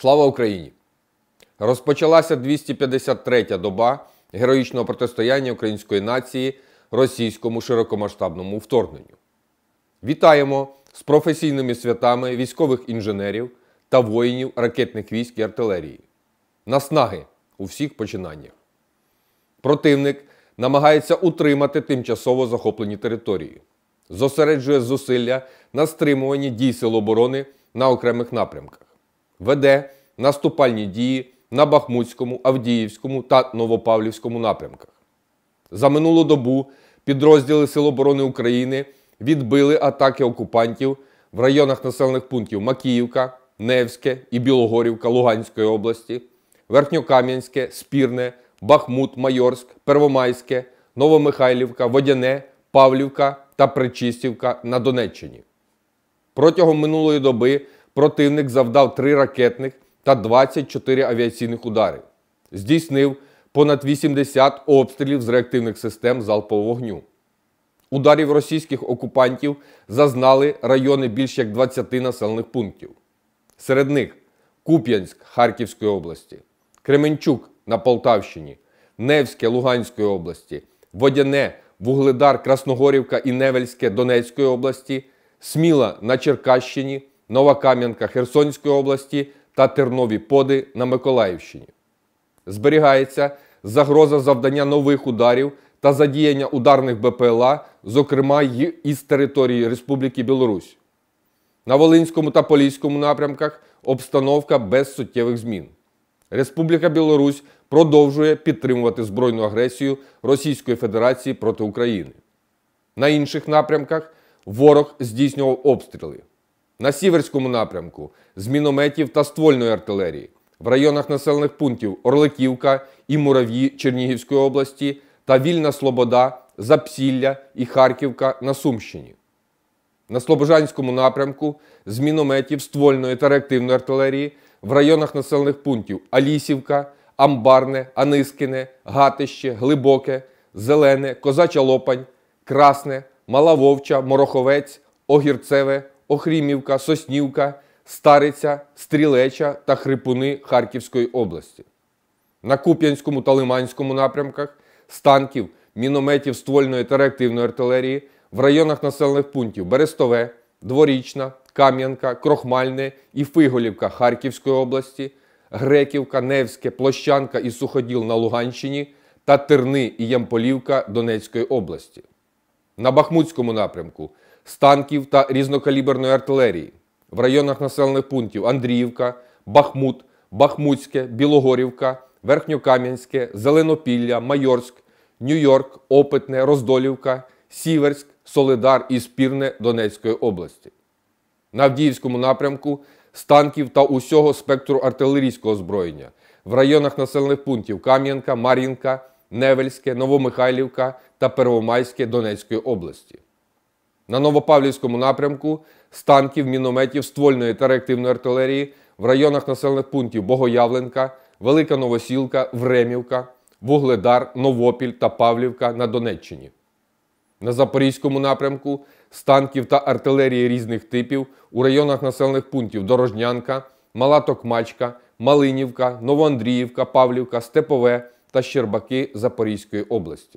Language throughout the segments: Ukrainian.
Слава Україні! Розпочалася 253-я доба героїчного протистояння української нації російському широкомасштабному вторгненню. Вітаємо з професійними святами військових інженерів та воїнів ракетних військ і артилерії. Наснаги у всіх починаннях. Противник намагається утримати тимчасово захоплені території. Зосереджує зусилля на стримуванні дій Сил оборони на окремих напрямках. Веде наступальні дії на Бахмутському, Авдіївському та Новопавлівському напрямках. За минулу добу підрозділи Сил оборони України відбили атаки окупантів в районах населених пунктів Макіївка, Невське і Білогорівка Луганської області, Верхньокам'янське, Спірне, Бахмут, Майорськ, Первомайське, Новомихайлівка, Водяне, Павлівка та Пречистівка на Донеччині. Протягом минулої доби противник завдав 3 ракетних та 24 авіаційних удари. Здійснив понад 80 обстрілів з реактивних систем залпового вогню. Ударів російських окупантів зазнали райони більш як 20 населених пунктів. Серед них Куп'янськ Харківської області, Кременчук на Полтавщині, Невське Луганської області, Водяне, Вугледар, Красногорівка і Невельське Донецької області, Сміла на Черкащині, Нова Кам'янка Херсонської області та Тернові Поди на Миколаївщині. Зберігається загроза завдання нових ударів та задіяння ударних БПЛА, зокрема й із території Республіки Білорусь. На Волинському та Поліському напрямках обстановка без суттєвих змін. Республіка Білорусь продовжує підтримувати збройну агресію Російської Федерації проти України. На інших напрямках ворог здійснював обстріли. На Сіверському напрямку з мінометів та ствольної артилерії, в районах населених пунктів Орликівка і Мурав'ї Чернігівської області та Вільна Слобода, Запсілля і Харківка на Сумщині. На Слобожанському напрямку з мінометів ствольної та реактивної артилерії в районах населених пунктів Алісівка, Амбарне, Анискине, Гатище, Глибоке, Зелене, Козача Лопань, Красне, Мала Вовча, Мороховець, Огірцеве, Охрімівка, Соснівка, Стариця, Стрілеча та Хрипуни Харківської області. На Куп'янському та Лиманському напрямках з танків, мінометів ствольної та реактивної артилерії в районах населених пунктів Берестове, Дворічна, Кам'янка, Крохмальне і Фиголівка Харківської області, Греківка, Невське, Площанка і Суходіл на Луганщині та Терни і Ямполівка Донецької області. На Бахмутському напрямку з танків та різнокаліберної артилерії в районах населених пунктів Андріївка, Бахмут, Бахмутське, Білогорівка, Верхньокам'янське, Зеленопілля, Майорськ, Нью-Йорк, Опитне, Роздолівка, Сіверськ, Солидар і Спірне Донецької області. На Авдіївському напрямку з танків та усього спектру артилерійського озброєння в районах населених пунктів Кам'янка, Мар'їнка, Невельське, Новомихайлівка та Первомайське Донецької області. На Новопавлівському напрямку з танків, мінометів, ствольної та реактивної артилерії в районах населених пунктів Богоявленка, Велика Новосілка, Времівка, Вугледар, Новопіль та Павлівка на Донеччині. На Запорізькому напрямку з танків та артилерії різних типів у районах населених пунктів Дорожнянка, Мала Токмачка, Малинівка, Новоандріївка, Павлівка, Степове та Щербаки Запорізької області.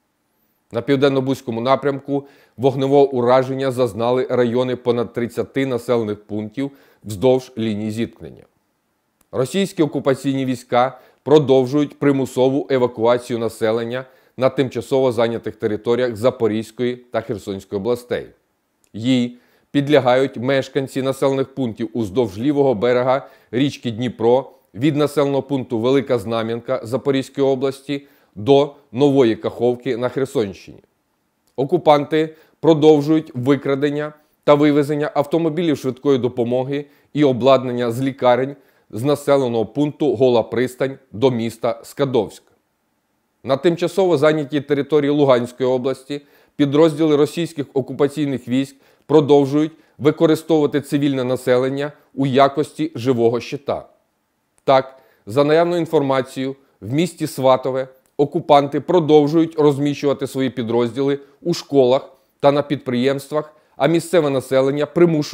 На Південно-Бузькому напрямку вогневого ураження зазнали райони понад 30 населених пунктів вздовж лінії зіткнення. Російські окупаційні війська продовжують примусову евакуацію населення на тимчасово зайнятих територіях Запорізької та Херсонської областей. Їй підлягають мешканці населених пунктів уздовж лівого берега річки Дніпро від населеного пункту Велика Знам'янка Запорізької області до Нової Каховки на Херсонщині. Окупанти продовжують викрадення та вивезення автомобілів швидкої допомоги і обладнання з лікарень з населеного пункту Гола Пристань до міста Скадовськ. На тимчасово зайнятій території Луганської області підрозділи російських окупаційних військ продовжують використовувати цивільне населення у якості живого щита. Так, за наявною інформацією, в місті Сватове окупанти продовжують розміщувати свої підрозділи у школах та на підприємствах, а місцеве населення примушують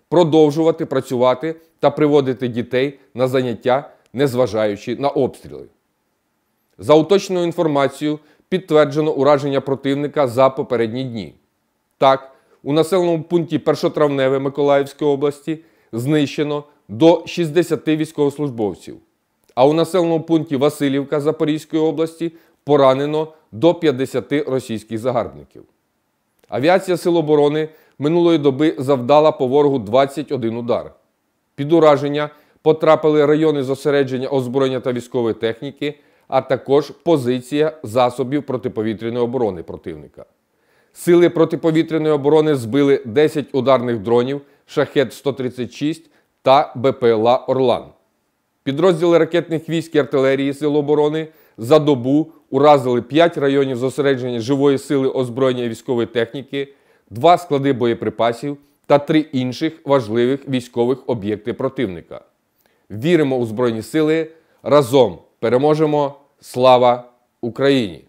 продовжувати працювати та приводити дітей на заняття, незважаючи на обстріли. За уточненою інформацією, підтверджено ураження противника за попередні дні. Так, у населеному пункті Першотравневе Миколаївської області знищено до 60 військовослужбовців, а у населеному пункті Василівка Запорізької області поранено до 50 російських загарбників. Авіація Сил оборони минулої доби завдала по ворогу 21 удар. Під ураження потрапили райони зосередження озброєння та військової техніки, а також позиція засобів протиповітряної оборони противника. Сили протиповітряної оборони збили 10 ударних дронів «Шахед-136» та БПЛА «Орлан». Підрозділи ракетних військ і артилерії Сил оборони за добу уразили 5 районів зосередження живої сили озброєння і військової техніки, 2 склади боєприпасів та 3 інших важливих військових об'єкти противника. Віримо у Збройні Сили, разом переможемо! Слава Україні!